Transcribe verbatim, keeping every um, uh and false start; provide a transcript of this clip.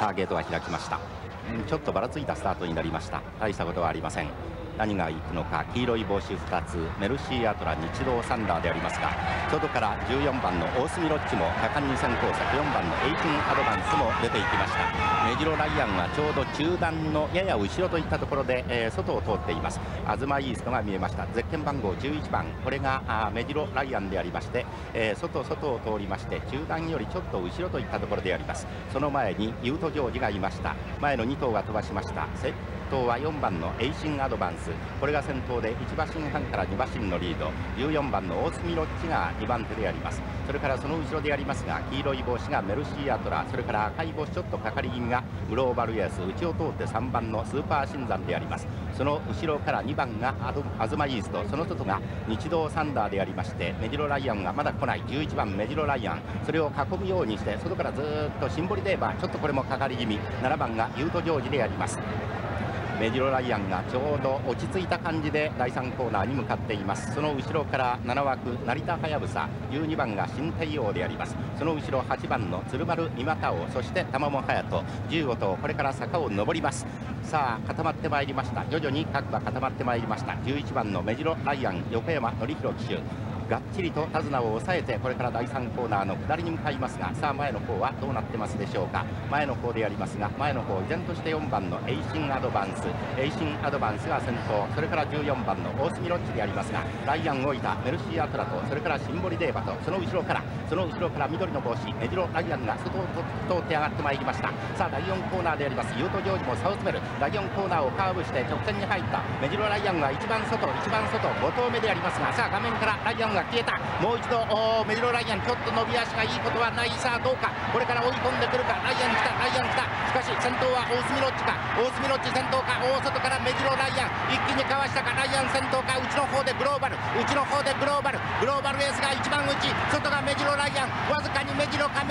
さあゲートが開きました。ちょっとばらついたスタートになりました。大したことはありません。何が行くのか。黄色い帽子ふたつ、メルシーアトラ、日動サンダーでありますが、外からじゅうよんばんの大隅ロッチも果敢に先行策、よんばんのエイティンアドバンスも出ていきました。メジロライアンはちょうど中段のやや後ろといったところで、えー、外を通っています。アズマイーストが見えました。ゼッケン番号じゅういちばん、これがあメジロライアンでありまして、えー、外外を通りまして中段よりちょっと後ろといったところであります。その前にユートジョージがいました。前のに頭が飛ばしました。先頭はよんばんのエイシンアドバンス、これが先頭でいち馬身半からに馬身のリード。じゅうよんばんの大隅ロッチがにばん手であります。それからその後ろでありますが、黄色い帽子がメルシーアトラ、それから赤い帽子ちょっとかかり気味がグローバルエース、内を通ってさんばんのスーパー新山であります。その後ろからにばんがアズマイースト、その外が日動サンダーでありまして、メジロライアンがまだ来ない。じゅういちばんメジロライアン、それを囲むようにして外からずーっとシンボリデーバー、ちょっとこれもかかり気味。ななばんがユートジョージであります。メジロライアンがちょうど落ち着いた感じでだいさんコーナーに向かっています。その後ろからななわく成田はやぶさ、じゅうにばんが新帝王であります。その後ろはちばんの鶴丸今田王、そして玉藻隼人、じゅうご頭、これから坂を上ります。さあ固まってまいりました。徐々に各馬固まってまいりました。じゅういちばんのメジロライアン、横山典弘騎手、がっちりと手綱を抑えてこれからだいさんコーナーの下りに向かいますが、さあ前の方はどうなってますでしょうか。前の方でありますが、前の方依然としてよんばんのエイシンアドバンス、エイシンアドバンスが先頭、それからじゅうよんばんの大隅ロッチでありますが、ライアンを置いたメルシーアトラと、それからシンボリデーバと、その後ろからその後ろから緑の帽子メジロライアンが外を通って上がってまいりました。さあだいよんコーナーでありますユートジョージも差を詰める。だいよんコーナーをカーブして直線に入ったメジロライアンは一番外一番外ご頭目でありますが、さあ画面からライアンが消えた。もう一度メジロライアンちょっと伸び足がいいことはない。さあどうか、これから追い込んでくるか。ライアン来たライアン来た。しかし先頭は大隅ロッチか。大隅ロッチ先頭か。大外からメジロライアン一気にかわしたか。ライアン先頭か。内の方でグローバル、内の方でグローバル、グローバルエースが一番内、外がメジロライアン、わずかにメジロかメ